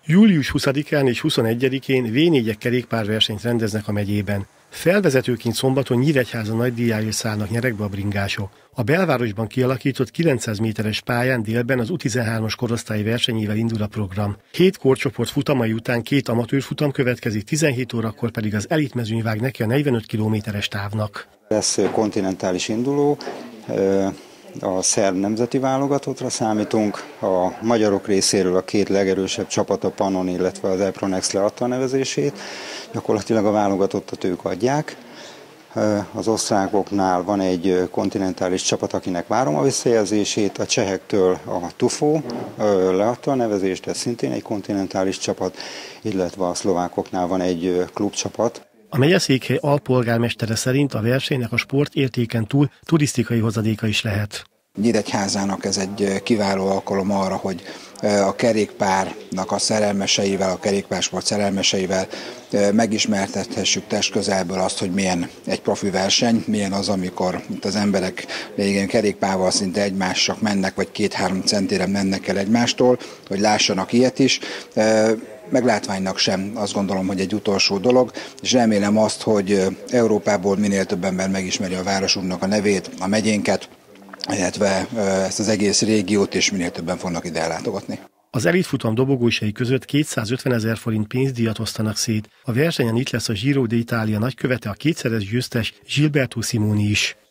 Július 20-án és 21-én V4-ek kerékpárversenyt rendeznek a megyében. Felvezetőként szombaton Nyíregyháza nagydíjáért szállnak nyeregbe a bringások. A belvárosban kialakított 900 méteres pályán délben az U13-as korosztályi versenyével indul a program. 7 korcsoport futamai után 2 amatőr futam következik, 17 órakor pedig az elitmezőny vág neki a 45 kilométeres távnak. Lesz kontinentális induló, a szerb nemzeti válogatottra számítunk, a magyarok részéről a 2 legerősebb csapat, a Pannon, illetve az Epronex leadta a nevezését, gyakorlatilag a válogatottat ők adják. Az osztrákoknál van egy kontinentális csapat, akinek várom a visszajelzését, a csehektől a Tufo leadta a nevezést, ez szintén egy kontinentális csapat, illetve a szlovákoknál van egy klubcsapat. A megyeszékhely alpolgármestere szerint a versenynek a sportértéken túl turisztikai hozadéka is lehet. Nyíregyházának ez egy kiváló alkalom arra, hogy a kerékpárnak a szerelmeseivel, a kerékpársport szerelmeseivel megismertethessük testközelből azt, hogy milyen egy profi verseny, milyen az, amikor itt az emberek végén kerékpárral szinte egymásra mennek, vagy 2-3 centire mennek el egymástól, hogy lássanak ilyet is. Meglátványnak sem azt gondolom, hogy egy utolsó dolog, és remélem azt, hogy Európából minél több ember megismeri a városunknak a nevét, a megyénket, illetve ezt az egész régiót, és minél többen fognak ide ellátogatni. Az elitfutam dobogósai között 250 000 forint pénzdíjat osztanak szét. A versenyen itt lesz a Giro d'Italia nagykövete, a 2-szeres győztes Gilberto Simoni is.